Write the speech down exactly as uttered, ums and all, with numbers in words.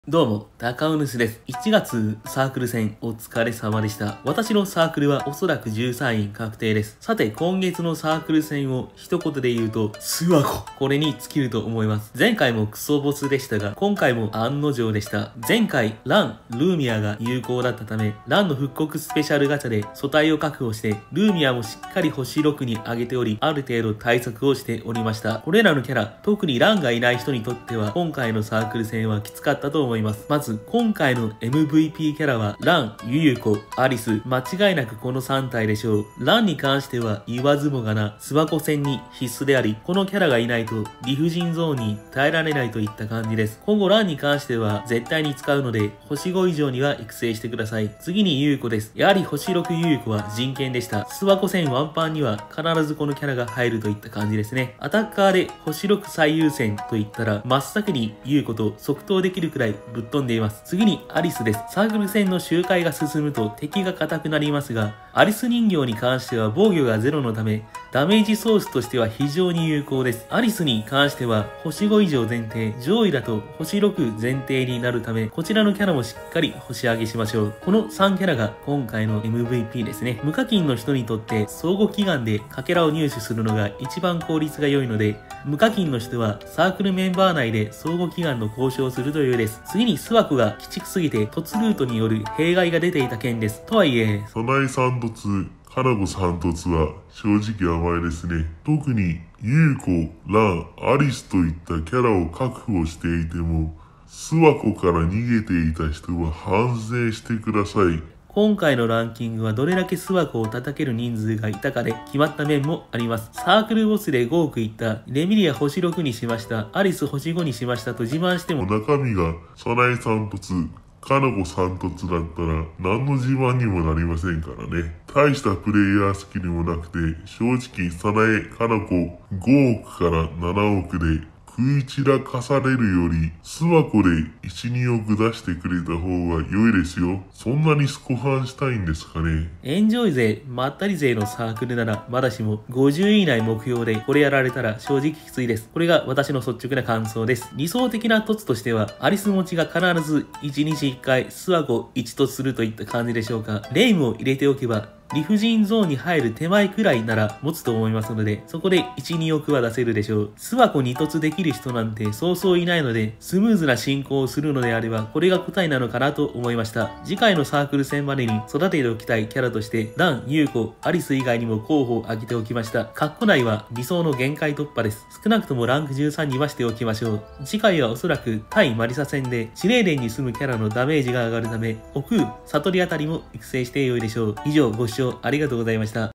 どうも、高尾主です。いちがつサークル戦お疲れ様でした。私のサークルはおそらくじゅうさんい確定です。さて、今月のサークル戦を一言で言うと、諏訪湖。これに尽きると思います。前回もクソボスでしたが、今回も案の定でした。前回、ラン、ルーミアが有効だったため、ランの復刻スペシャルガチャで素体を確保して、ルーミアもしっかり星ろくに上げており、ある程度対策をしておりました。これらのキャラ、特にランがいない人にとっては、今回のサークル戦はきつかったと思います。思います。まず、今回の エムブイピー キャラは、ラン、ユユコ、アリス、間違いなくこのさん体でしょう。ランに関しては言わずもがな、諏訪湖戦に必須であり、このキャラがいないと理不尽ゾーンに耐えられないといった感じです。今後ランに関しては絶対に使うので、星ご以上には育成してください。次にユユコです。やはり星ろくユユコは人権でした。諏訪湖戦ワンパンには必ずこのキャラが入るといった感じですね。アタッカーで星ろく最優先といったら、真っ先にユユコと即答できるくらいぶっ飛んでいます。次にアリスです。サークル戦の周回が進むと敵が硬くなりますが、アリス人形に関しては防御がゼロのため、ダメージソースとしては非常に有効です。アリスに関しては星ご以上前提、上位だと星ろく前提になるため、こちらのキャラもしっかり星上げしましょう。このさんキャラが今回の エムブイピー ですね。無課金の人にとって相互祈願でかけらを入手するのが一番効率が良いので、無課金の人はサークルメンバー内で相互祈願の交渉をするというです。次に諏訪湖が鬼畜すぎて突ルートによる弊害が出ていた件です。とはいえ、 早苗さん突、かなこさん突は正直甘いですね。特にユウコ、ラン、アリスといったキャラを確保していても、諏訪湖から逃げていた人は反省してください。 今回のランキングはどれだけ諏訪湖を叩ける人数がいたかで決まった面もあります。サークルボスでごおくいったレミリア星ろくにしました、アリス星ごにしましたと自慢しても中身が早苗さん突、かなこさん突だったら何の自慢にもなりませんからね。大したプレイヤースキルもなくて、正直早苗、かなこごおくからななおくで食い散らかされるより、諏訪湖でいち、におく出してくれた方が良いですよ。そんなにスコハンしたいんですかね。 エンジョイ勢、まったり勢のサークルならまだしもごじゅうい以内目標でこれやられたら正直きついです。これが私の率直な感想です。理想的な凸としては、アリス持ちが必ずいちにちいっかい諏訪湖いち凸するといった感じでしょうか。レイムを入れておけば、理不尽ゾーンに入る手前くらいなら持つと思いますので、そこでいち、におくは出せるでしょう。諏訪湖に凸できる人なんてそうそういないので、スムーズな進行をするのであれば、これが答えなのかなと思いました。次回のサークル戦までに育てておきたいキャラとして、ラン、ユウコ、アリス以外にも候補を挙げておきました。カッコ内は理想の限界突破です。少なくともランクじゅうさんにはしておきましょう。次回はおそらく対マリサ戦で、司令連に住むキャラのダメージが上がるため、奥、悟りあたりも育成して良いでしょう。以上、ご視聴ありがとうございました。